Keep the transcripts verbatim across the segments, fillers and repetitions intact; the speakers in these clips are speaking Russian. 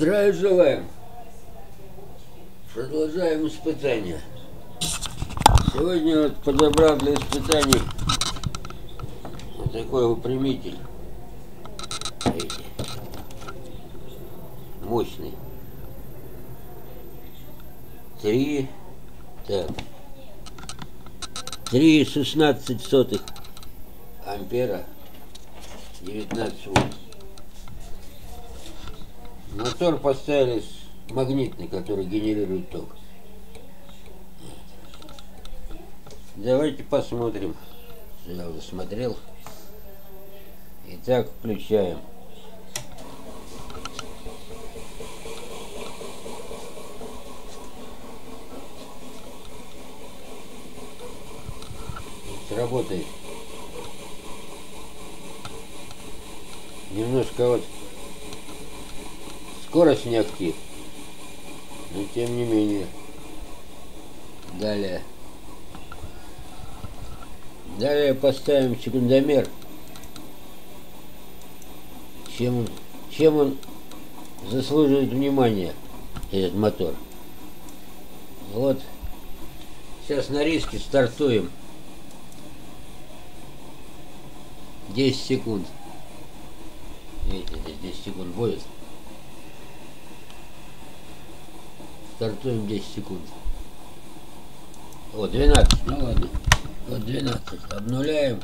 Здравия желаем! Продолжаем испытания. Сегодня вот подобрал для испытаний вот такой выпрямитель. Видите? Мощный. Три. Так. Три шестнадцать сотых ампера. девятнадцать вольт. Мотор поставили магнитный, который генерирует ток. Давайте посмотрим. Я уже смотрел. Итак, включаем. Работает. Немножко вот скорость не актив, но тем не менее. Далее. Далее поставим секундомер. Чем он, чем он заслуживает внимания, этот мотор. Вот. Сейчас на риске стартуем. десять секунд. Видите, здесь десять секунд будет. Стартуем десять секунд. Вот двенадцать, ну ладно. Вот двенадцать. Обнуляем.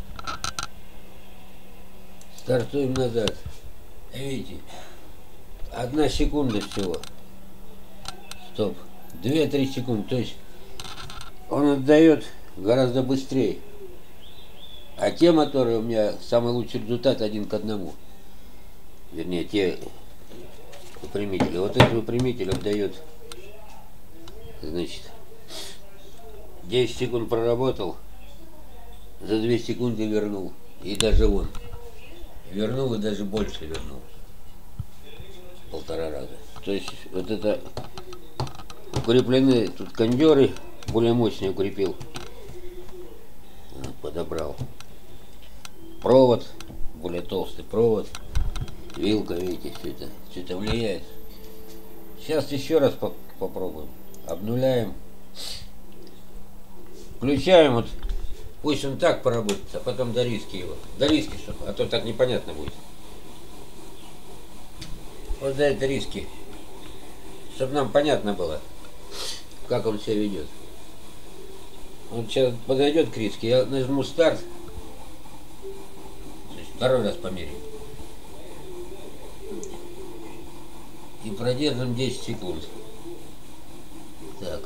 Стартуем назад. Видите, одна секунда всего. Стоп. две-три секунды. То есть он отдает гораздо быстрее. А те моторы у меня самый лучший результат один к одному. Вернее, те выпрямители. Вот этот выпрямитель отдает, значит, десять секунд проработал, за две секунды вернул. И даже он вернул, и даже больше вернул. Полтора раза. То есть вот это укреплены тут кондеры, более мощные укрепил. Вот, подобрал. Провод, более толстый провод, вилка, видите, все это, все это влияет. Сейчас еще раз по попробуем. Обнуляем. Включаем, вот, пусть он так поработает, а потом до риски его. До риски, чтобы, а то так непонятно будет. Вот до этой риски, чтобы нам понятно было, как он себя ведет. Он сейчас подойдет к риске, я нажму старт. Второй раз померяем. И продержим десять секунд. Так.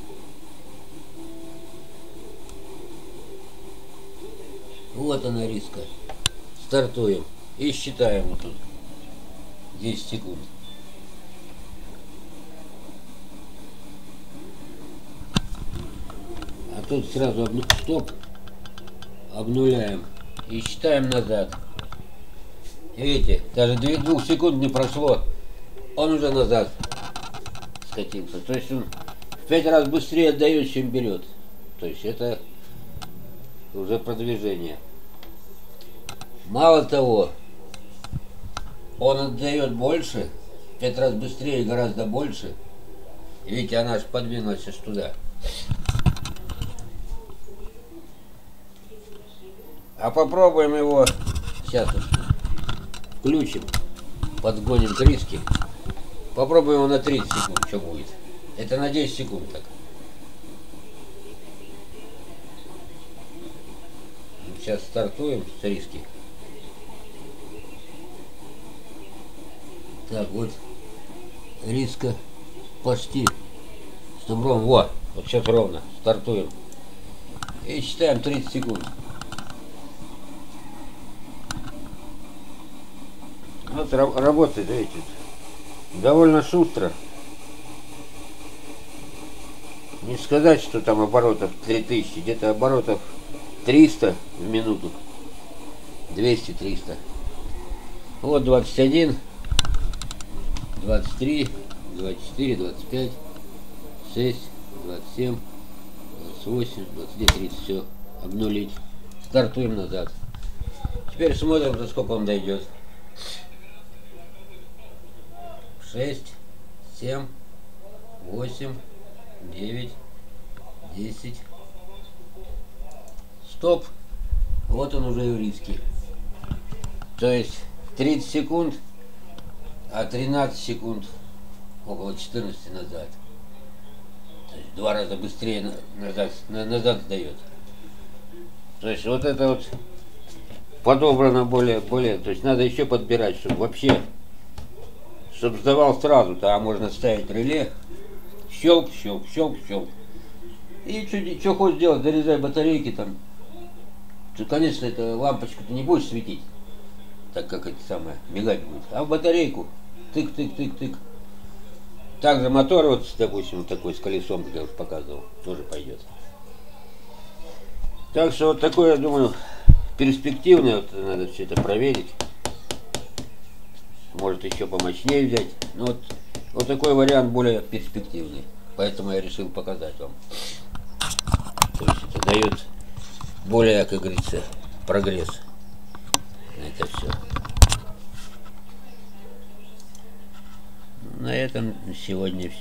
Вот она риска. Стартуем. И считаем вот тут. десять секунд. А тут сразу обну... стоп. Обнуляем. И считаем назад. Видите, даже двух секунд не прошло, он уже назад скатился. То есть он в пять раз быстрее отдает, чем берет. То есть это уже продвижение. Мало того, он отдает больше, в пять раз быстрее, гораздо больше. Видите, она аж подвинулась аж туда. А попробуем его сейчас вот включим, подгоним к риске. Попробуем его на тридцать секунд, что будет. Это на десять секунд так. Сейчас стартуем с риски. Так, вот риска почти с добром. Вот, вот сейчас ровно. Стартуем. И считаем тридцать секунд. Вот работает, видите, довольно шустро. Не сказать, что там оборотов три тысячи, где-то оборотов триста в минуту, двести-триста. Вот двадцать один, двадцать три, двадцать четыре, двадцать пять, шесть, двадцать семь, двадцать восемь, двадцать девять, тридцать. Все, обнулить. Стартуем назад. Теперь смотрим, за сколько он дойдет. шесть, семь, восемь, девять, десять. Стоп. Вот он уже еврейский. То есть тридцать секунд, а тринадцать секунд около четырнадцати назад. То есть два раза быстрее назад, назад сдает. То есть вот это вот подобрано более, более, то есть надо еще подбирать, чтобы вообще, чтобы сдавал сразу, то а можно ставить реле, щелк, щелк, щелк, щелк. И что, что хочешь делать, зарезай батарейки там. То, конечно, эта лампочка-то не будешь светить, так как это самое, мигать будет. А в батарейку тык-тык-тык-тык. Также мотор, вот, допустим, вот такой с колесом, как я уже показывал, тоже пойдет. Так что вот такое, я думаю, перспективное, вот надо все это проверить. Может еще помощнее взять. Но вот, вот такой вариант более перспективный. Поэтому я решил показать вам. То есть это дает более, как говорится, прогресс. Это все. На этом сегодня все.